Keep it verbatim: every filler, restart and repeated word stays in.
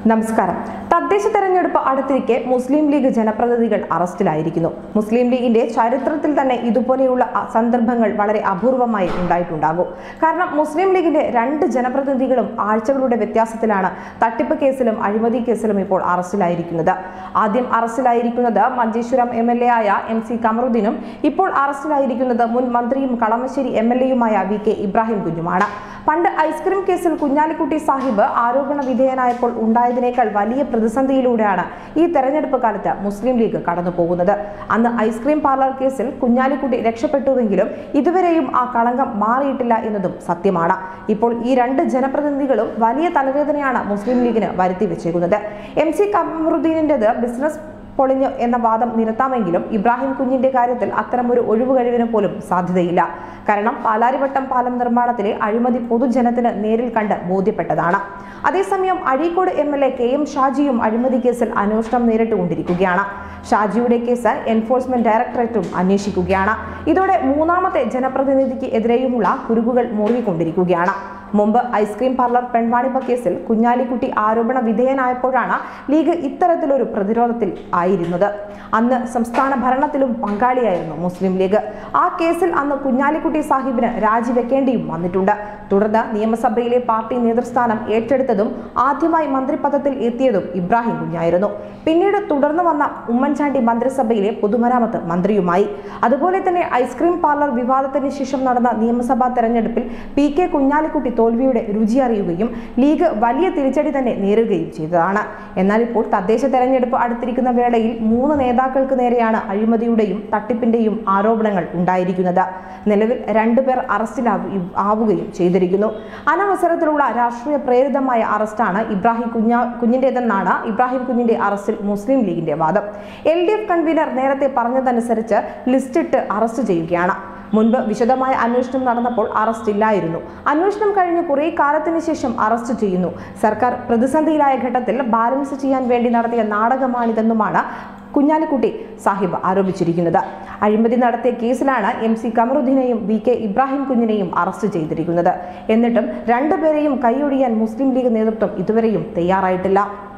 നമസ്കാരം. തദ്ദേശ തെരഞ്ഞെടുപ്പ് അടുത്തിരിക്കെ മുസ്ലിം ലീഗ് ജനപ്രതിനിധികൾ അറസ്റ്റിലായിരിക്കുന്നു. മുസ്ലിം ലീഗിന്റെ ചരിത്രത്തിൽ തന്നെ ഇതുപോലെയുള്ള സന്ദർഭങ്ങൾ വളരെ അപൂർവമായി ഉണ്ടായിട്ടുണ്ടാകും. കാരണം മുസ്ലിം ലീഗിന്റെ രണ്ട് ജനപ്രതിനിധികളും ആഴ്ചകളുടെ വ്യത്യാസത്തിലാണ് തട്ടിപ്പ് കേസിലും അഴിമതി കേസിലും ഇപ്പോൾ അറസ്റ്റിലായിരിക്കുന്നത്. ആദ്യം അറസ്റ്റിലായിരിക്കുന്നത് മഞ്ചേശ്വരം എം എൽ എ ആയ എം സി കമറുദ്ദീനും ഇപ്പോൾ അറസ്റ്റിലായിരിക്കുന്നത് മുൻ മന്ത്രിയും കളമശ്ശേരി എം എൽ എയുമായ വി കെ ഇബ്രാഹിം കുഞ്ഞുമാണ്. പണ്ട് ഐസ്ക്രീം കേസിൽ കുഞ്ഞാലിക്കുട്ടി സാഹിബ് ആരോപണ വിധേയനായപ്പോൾ ഉണ്ടായതിനേക്കാൾ വലിയ പ്രതിസന്ധിയിലൂടെയാണ് ഈ തെരഞ്ഞെടുപ്പ് കാലത്ത് മുസ്ലിം ലീഗ് കടന്നു പോകുന്നത്. അന്ന് ഐസ്ക്രീം പാർലർ കേസിൽ കുഞ്ഞാലിക്കുട്ടി രക്ഷപ്പെട്ടുവെങ്കിലും ഇതുവരെയും ആ കളങ്കം മാറിയിട്ടില്ല എന്നതും സത്യമാണ്. ഇപ്പോൾ ഈ രണ്ട് ജനപ്രതിനിധികളും വലിയ തലവേദനയാണ് മുസ്ലിം ലീഗിന് വരുത്തി വെച്ചേക്കുന്നത്. എം സി കമറുദ്ദീനിൻ്റെത് ബിസിനസ് പൊളിഞ്ഞു എന്ന വാദം നിരത്താമെങ്കിലും ഇബ്രാഹിം കുഞ്ഞിന്റെ കാര്യത്തിൽ അത്തരമൊരു ഒഴിവുകഴിവിന് പോലും സാധ്യതയില്ല. കാരണം പാലാരിവട്ടം പാലം നിർമ്മാണത്തിലെ അഴിമതി പൊതുജനത്തിന് നേരിൽ കണ്ട് ബോധ്യപ്പെട്ടതാണ്. അതേസമയം Azhikode M L A K M ഷാജിയും അഴിമതി കേസിൽ അന്വേഷണം നേരിട്ടുകൊണ്ടിരിക്കുകയാണ്. ഷാജിയുടെ കേസ് എൻഫോഴ്സ്മെന്റ് ഡയറക്ടറേറ്റും അന്വേഷിക്കുകയാണ്. ഇതോടെ മൂന്നാമത്തെ ജനപ്രതിനിധിക്ക് എതിരെയുമുള്ള കുരുക്കുകൾ മുറുകിക്കൊണ്ടിരിക്കുകയാണ്. മുമ്പ് ഐസ്ക്രീം പാർലർ പെൺവാണിഭ കേസിൽ കുഞ്ഞാലിക്കുട്ടി ആരോപണ വിധേയനായപ്പോഴാണ് ലീഗ് ഇത്തരത്തിലൊരു പ്രതിരോധത്തിൽ ആയിരുന്നത്. അന്ന് സംസ്ഥാന ഭരണത്തിലും പങ്കാളിയായിരുന്നു മുസ്ലിം ലീഗ്. ആ കേസിൽ അന്ന് കുഞ്ഞാലിക്കുട്ടി സാഹിബിന് രാജിവെക്കേണ്ടിയും വന്നിട്ടുണ്ട്. തുടർന്ന് നിയമസഭയിലെ പാർട്ടി നേതൃസ്ഥാനം ഏറ്റെടുത്തതും ആദ്യമായി മന്ത്രിപദത്തിൽ എത്തിയതും ഇബ്രാഹിം കുഞ്ഞായിരുന്നു. പിന്നീട് തുടർന്ന് വന്ന ഉമ്മൻചാണ്ടി മന്ത്രിസഭയിലെ പൊതുമരാമത്ത് മന്ത്രിയുമായി. അതുപോലെ തന്നെ ഐസ്ക്രീം പാർലർ വിവാദത്തിന് ശേഷം നടന്ന നിയമസഭാ തെരഞ്ഞെടുപ്പിൽ പി കെ കുഞ്ഞാലിക്കുട്ടി തോൽവിയുടെ രുചി അറിയുകയും ലീഗ് വലിയ തിരിച്ചടി തന്നെ നേരിടുകയും ചെയ്തതാണ്. എന്നാൽ ഇപ്പോൾ തദ്ദേശ തെരഞ്ഞെടുപ്പ് അടുത്തിരിക്കുന്ന വേളയിൽ മൂന്ന് നേതാക്കൾക്ക് നേരെയാണ് അഴിമതിയുടെയും തട്ടിപ്പിന്റെയും ആരോപണങ്ങൾ ഉണ്ടായിരിക്കുന്നത്. നിലവിൽ രണ്ടുപേർ അറസ്റ്റിലാവുകയും ആവുകയും ചെയ്തിരിക്കുന്നു. അനവസരത്തിലുള്ള രാഷ്ട്രീയ പ്രേരിതമായ അറസ്റ്റാണ് ഇബ്രാഹിം കുഞ്ഞ കുഞ്ഞിൻ്റെതെന്നാണ് ഇബ്രാഹിം കുഞ്ഞിന്റെ അറസ്റ്റിൽ മുസ്ലിം ലീഗിന്റെ വാദം. എൽ ഡി എഫ് കൺവീനർ നേരത്തെ പറഞ്ഞതനുസരിച്ച് ലിസ്റ്റിട്ട് അറസ്റ്റ് ചെയ്യുകയാണ്. മുൻപ് വിശദമായ അന്വേഷണം നടന്നപ്പോൾ അറസ്റ്റ് ഇല്ലായിരുന്നു. അന്വേഷണം കഴിഞ്ഞ് കുറേ കാലത്തിന് ശേഷം അറസ്റ്റ് ചെയ്യുന്നു. സർക്കാർ പ്രതിസന്ധിയിലായ ഘട്ടത്തിൽ ബാലൻസ് ചെയ്യാൻ വേണ്ടി നടത്തിയ നാടകമാണിതെന്നുമാണ് കുഞ്ഞാലിക്കുട്ടി സാഹിബ് ആരോപിച്ചിരിക്കുന്നത്. അഴിമതി നടത്തിയ കേസിലാണ് എം സി കമറുദ്ദീനെയും വി കെ ഇബ്രാഹിം കുഞ്ഞിനെയും അറസ്റ്റ് ചെയ്തിരിക്കുന്നത്. എന്നിട്ടും രണ്ടുപേരെയും കൈയൊഴിയാൻ മുസ്ലിം ലീഗ് നേതൃത്വം ഇതുവരെയും തയ്യാറായിട്ടില്ല.